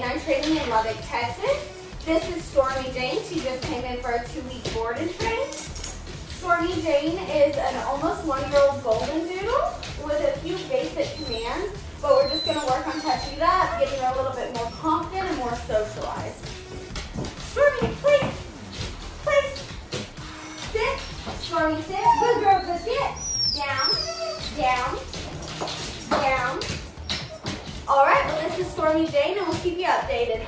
Canine Training in Lubbock, Texas. This is Stormy Jane. She just came in for a 2-week board and train. Stormy Jane is an almost 1-year-old golden doodle with a few basic commands, but we're just going to work on touching it up, getting her a little bit more confident and more socialized. Stormy, please. Please. Sit. Stormy, sit. Good girl, good sit. Down, down, down. All right, well, this is Stormy Jane, and we'll keep you updated.